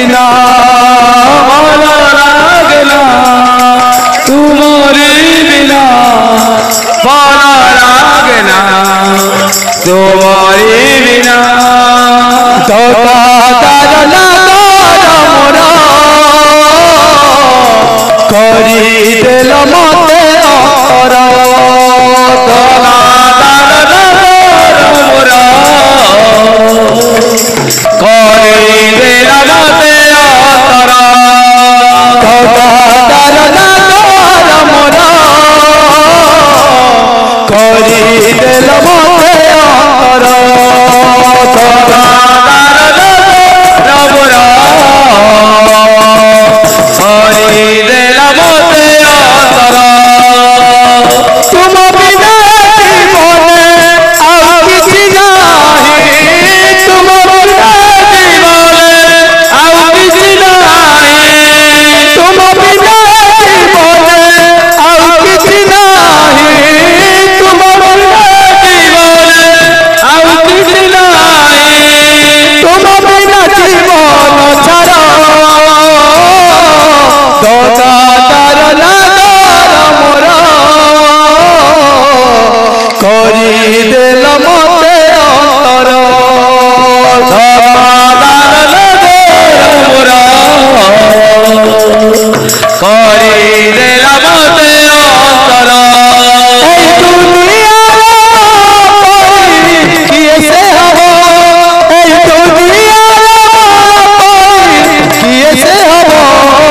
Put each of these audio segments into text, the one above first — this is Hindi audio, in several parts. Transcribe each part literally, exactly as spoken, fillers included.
बिना मन लागना तुम्हारे बिना मन लागना तुम्हारे बिना तोता तारना मोरा करी दिल मते और तोता तारना मोरा करी दिल मते और तोता तारना मोरा करी दिल मते और तोता तुम बिना जीवने और किसी नहीं तुम बिना जीवने और किसी नहीं तुम बिना जीवने और किसी नहीं तुम बिना जीवने और किसी नहीं तुम बिना जीवन छाड़ा तोता तारना मोरा करी दिल मते और मोरा करी दिल मते और दुनिया किए से हो दुनिया किए से हो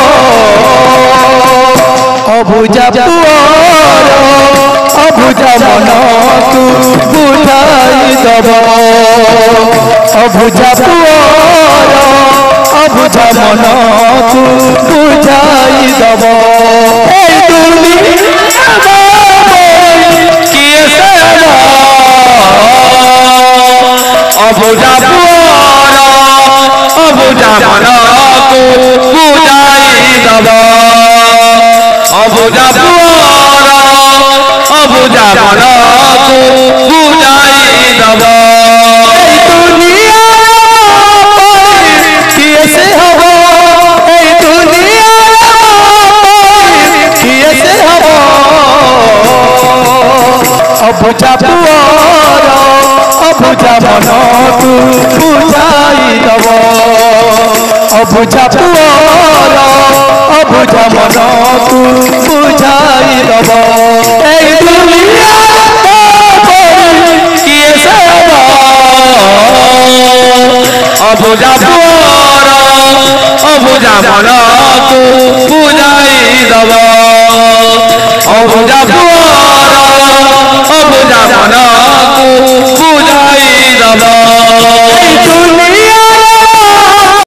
अबुझा पुअर अबुझा मन तू बुझाई दब अबुझा पुअर अबुझा मन तू बुझाई दब किए से अबुझा पुअर अबुझा मन तू बुझाई दब अबुझा पुअर अबुझा मन तू बुझाई दब दुनिया किए से हब दुनिया किए से हब अबुझा पुअर अबुझा मन तू बुझाई दब अबुझा पुअर अबुझा मन तू बुझाई दब दुनिया किए से अबुझा पुअर अबुझा मन तू बुझाई दब अबुझा पुअर अबुझा मन तू बुझाई दब।